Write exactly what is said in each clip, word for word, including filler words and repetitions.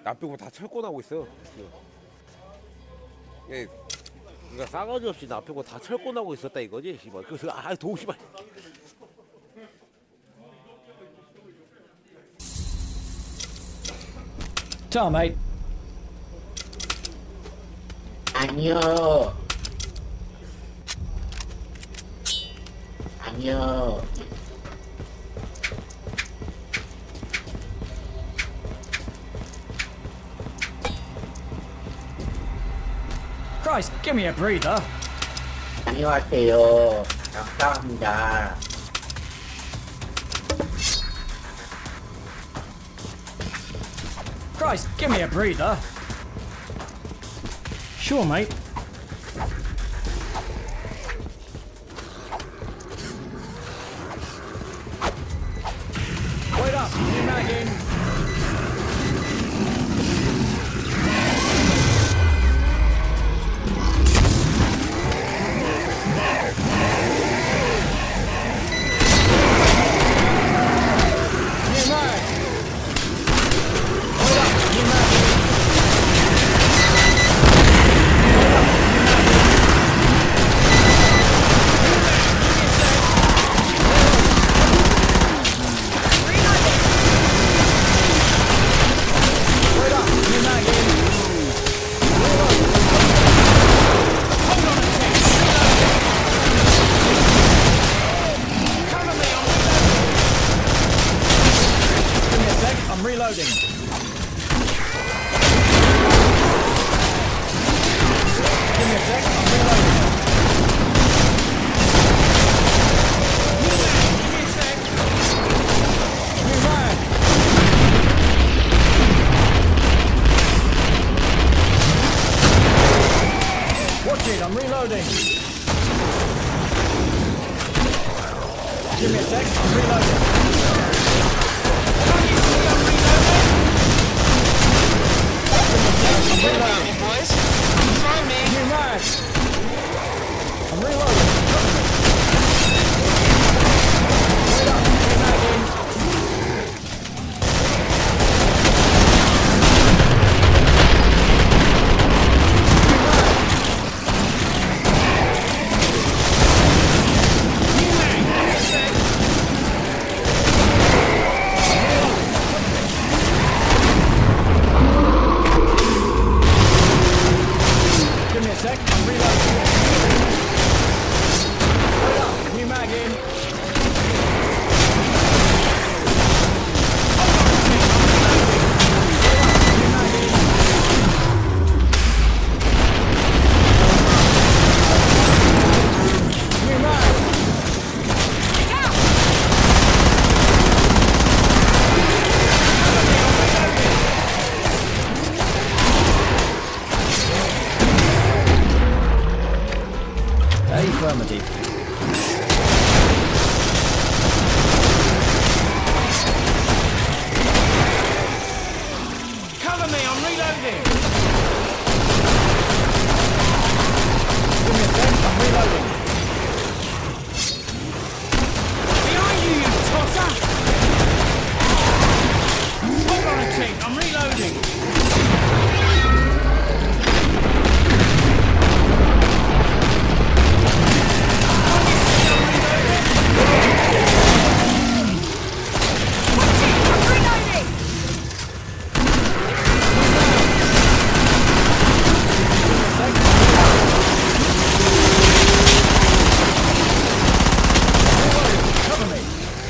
나 빼고 다 철권하고 있어. 예, 그러니까 싸가지 없이 나 빼고 다 철권하고 있었다 이거지, 씨발. 그래서 아, 도우 씨발. Tell mate. 아니요. 아니요. Christ, give me a breather. 안녕하세요. 감사합니다. Christ, give me a breather. Sure, mate. Wait up, new mag in. New mag. Wait up, new mag in. Wait up, new mag in. Hold on a sec. Cover me, I'm reloading. Give me a sec, I'm reloading. Give me a sec, I'm reloading. New mag, give me a sec. New mag. Watch it, I'm reloading. Give me a sec, I'm reloading. Can't you see I'm reloading? Give me a sec, I'm reloading. boys. Find me. New mag. I'm reloading. Wait up, new mag in. New mag. Give me a sec. Give me a sec, I'm reloading. Wait up, new mag in. New mag in. New mag. Affirmative. Cover me. I'm reloading. Give me a sec, I'm reloading. Behind you, you tosser. Hold on a tick. I'm reloading. Cover me.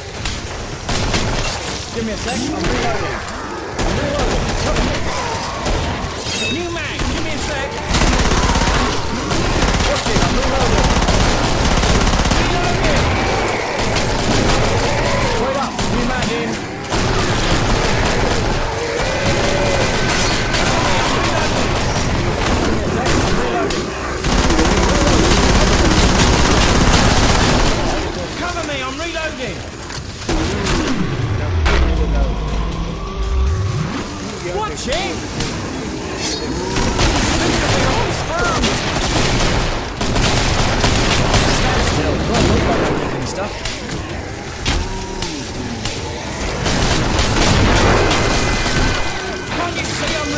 Give me a sec, I'm reloading. I'm reloading. Cover me. New mag. Give me a sec. Watch it, I'm reloading. Reloading. Wait up, new mag in. Give me a sec, I'm reloading. Cover me. I'm reloading. Watch it. Still, well, look like I'm picking stuff. Can't you see I'm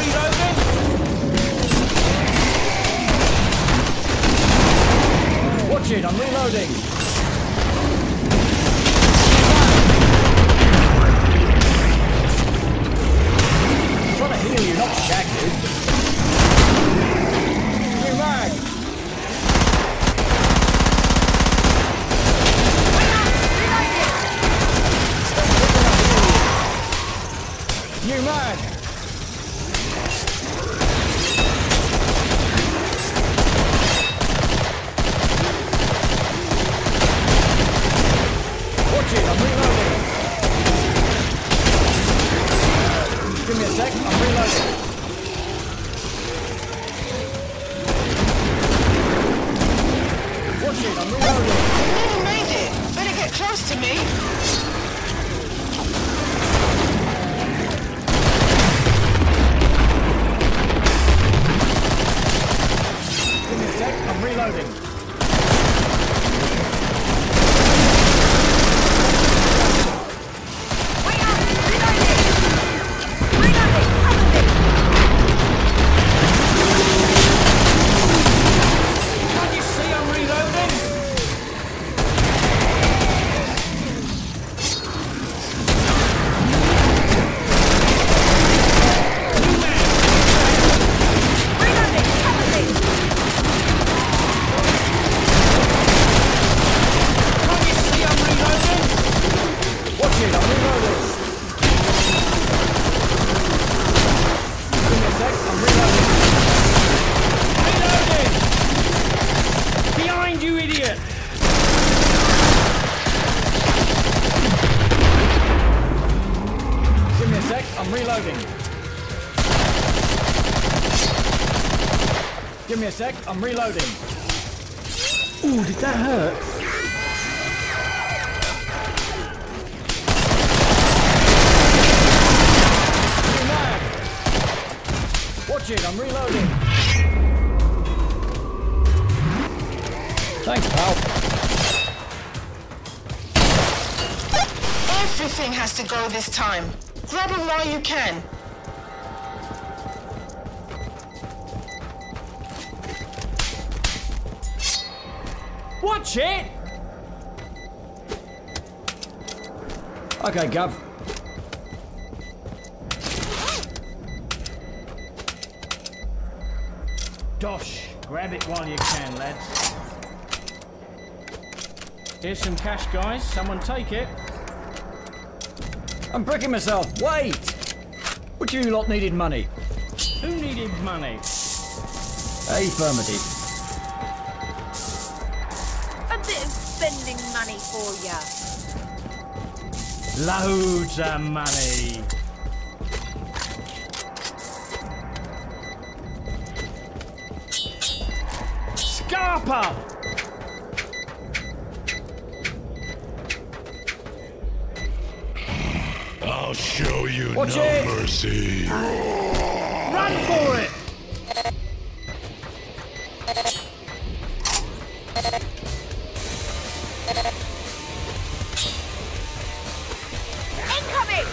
I'm trying to heal you, not shag you. New mag. New mag. Watch it, I'm reloading. Give me a sec, I'm reloading. Watch it, I'm reloading. I nearly made it. Better get close to me. Give me a sec, I'm reloading. Wait up! Reloading! Reloading! Cover me! Can't you see I'm reloading? New man! Reloading! Cover me! Can't you see I'm reloading? Watch it, I'm reloading. Give me a sec, I'm reloading. Reloading! Behind you, idiot! Give me a sec, I'm reloading. Give me a sec, I'm reloading. Ooh, did that hurt? New mag. Watch it, I'm reloading. Thanks, pal. Everything has to go this time. Grab them while you can. Watch it! Okay, Gov. Dosh, grab it while you can, lads. Here's some cash, guys. Someone take it. I'm bricking myself. Wait! Would you lot needed money? Who needed money? Affirmative. A bit of spending money for ya. Loads of money. Scarpa! I'll show you Watch no it. mercy. Run for it! Incoming!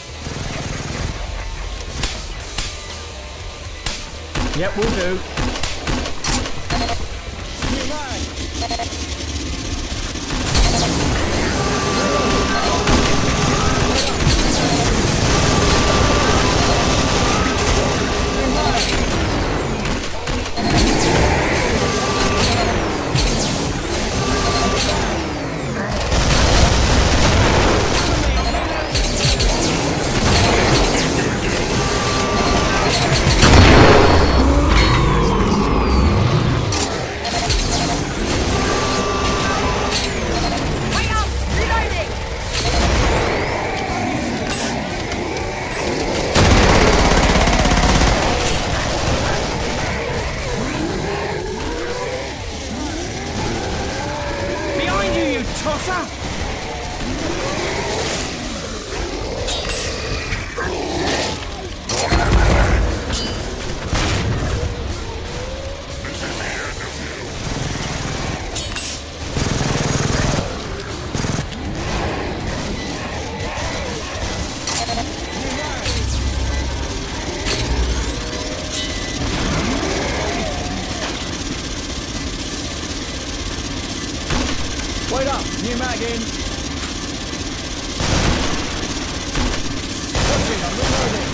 Yep, we'll do. Wait New mag in. Watching, I'm reloading.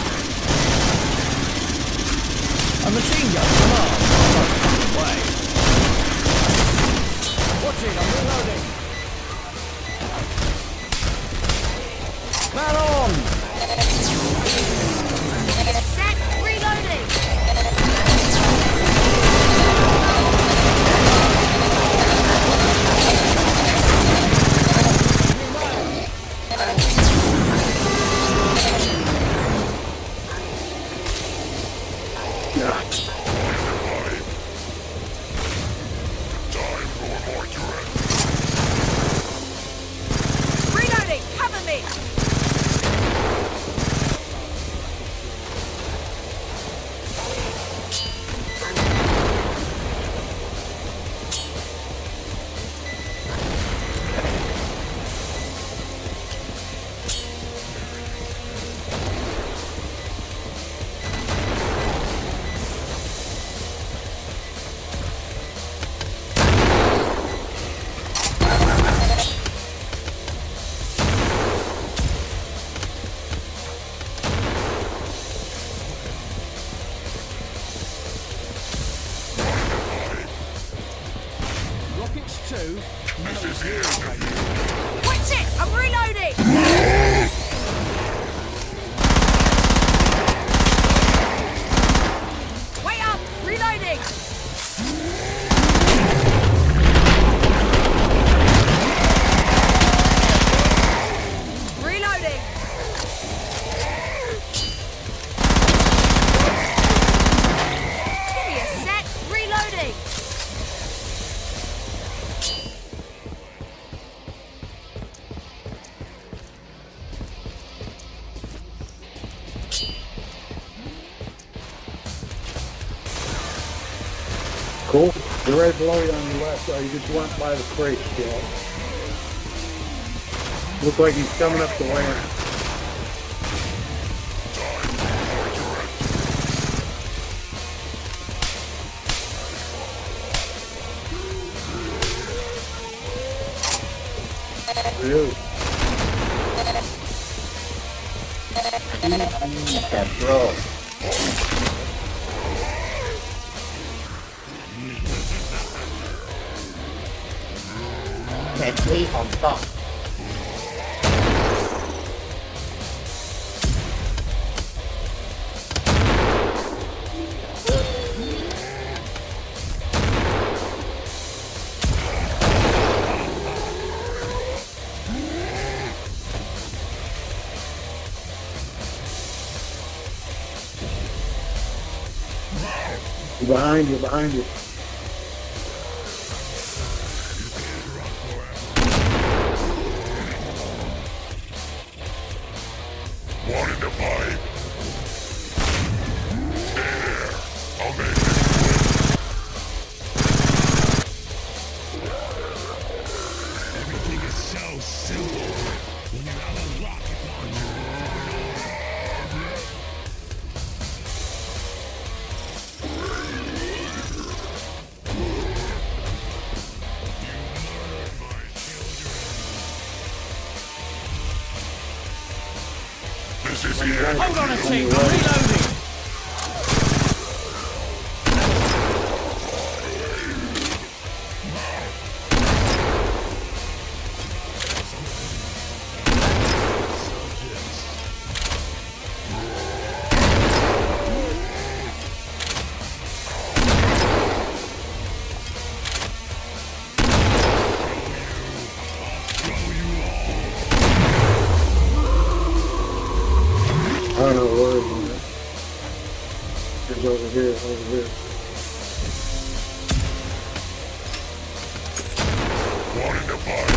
A machine gun, come on. No fucking way. Watching, I'm reloading. Man on! Set. Reloading. Reloading. Cover me. Rockets two. What's it? I'm reloading. Wait up. Reloading. Reloading. Give me a sec. Reloading. Cool. You're right below you on the left. Uh, you just went by the crate still. Looks like he's coming up the way. Really? That bro. Sentry on top. Behind you, behind you. One in the pipe. Stay there. I'll make it. Everything is so simple when you have a rocket launcher. This is the end. Hold on a sec, I'm reloading. I don't know where it's at. It's over here, over here. One in the pipe.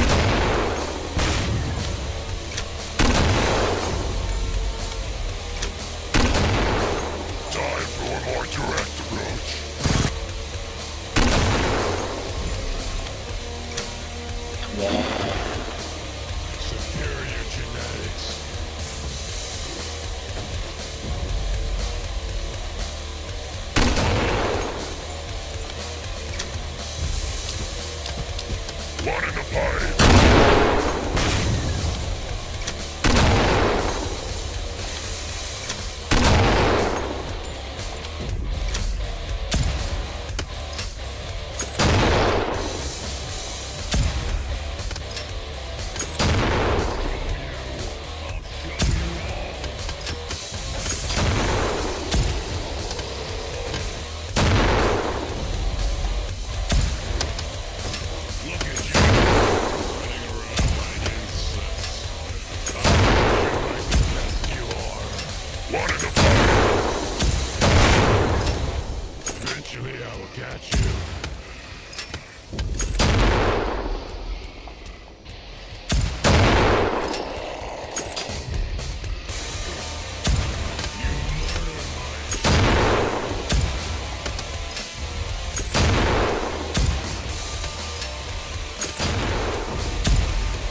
Time for a more direct approach. Yeah. Superior genetics. One in the pipe.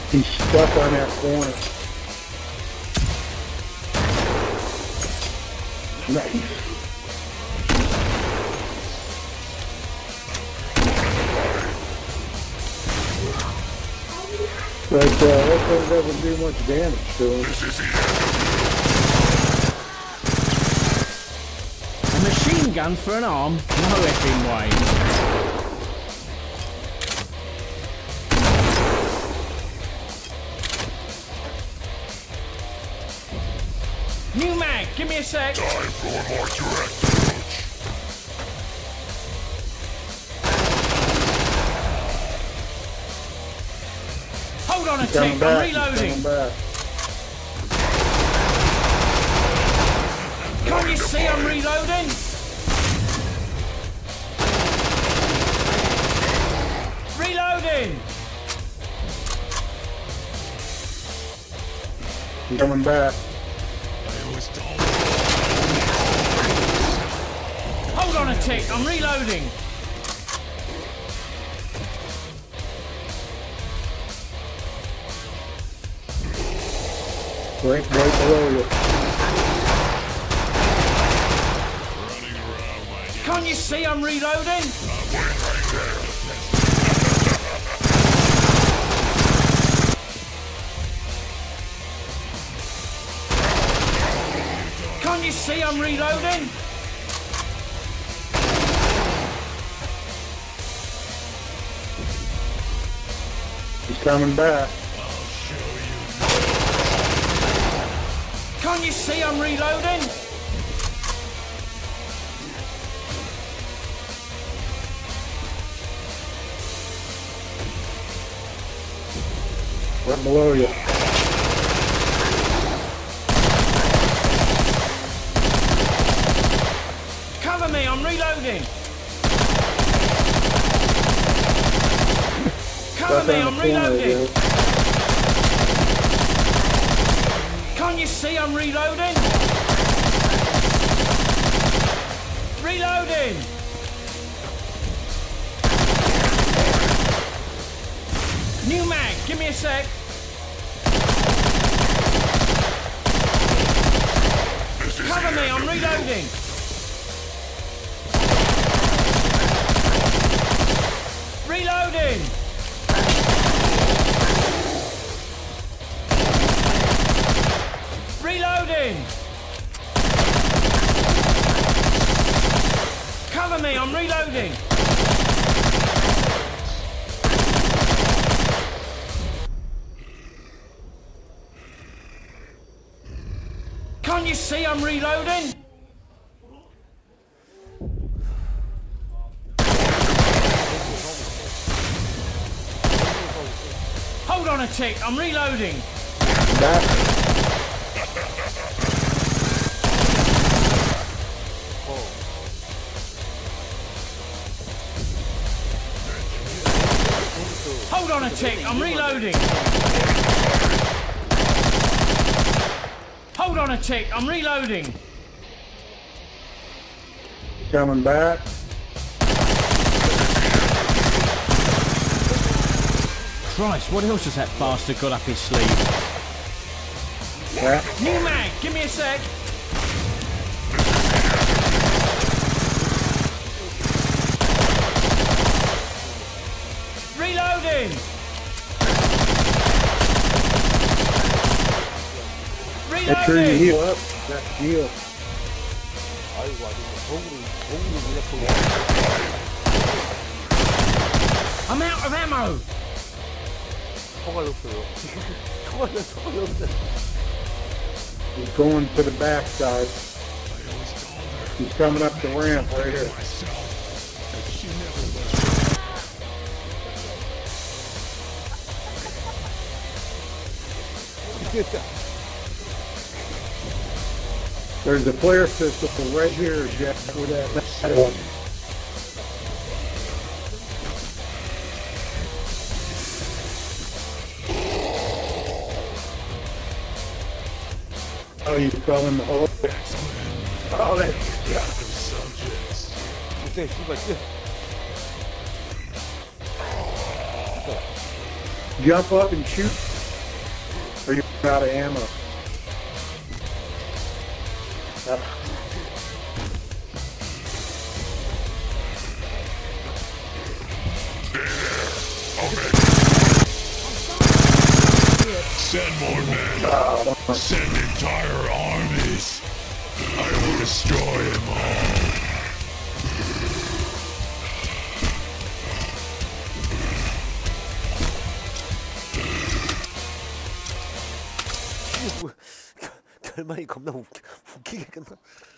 He's stuck on that corner. Nice. But uh, that thing doesn't do much damage to him. A machine gun for an arm? No effing way. New mag, give me a sec. Time for a more direct approach. Hold on a He's coming tick, back. I'm He's reloading. coming back. Can't you see I'm reloading? Reloading! He's coming back. I always told Hold on a tick, I'm reloading. Right, right below you. Can't you see I'm reloading? Can't you see I'm reloading? He's coming back. Can't you see I'm reloading? Right below you. Cover me, I'm reloading. Cover Right me, down I'm the corner reloading. there. Can't you see I'm reloading? Reloading! New mag, give me a sec. Cover me, I'm reloading. Reloading! Reloading! Cover me, I'm reloading! Can't you see I'm reloading? Hold on a tick, I'm reloading! Back. Hold on a tick, I'm reloading! Hold on a tick, I'm reloading! Coming back. Christ, what else has that bastard got up his sleeve? Back. New mag, give me a sec! Reloading! Make sure you Reloading! heal up. That heal. 아이고 아주 도구를 도구를 그냥 I'm out of ammo! 총알 없어요. 총알 총알 없어. He's going to the back side. He's coming up the ramp right here. There's a flare pistol right here, Jack, with that that one. Oh, you fell in the hole. Oh, that's yeah. 그때 씨발 뛰어. Jump up and shoot. Are you out of ammo? Send more men. Send entire armies. I will destroy them all. 결말이 겁나 웃기, 웃기게 끝나.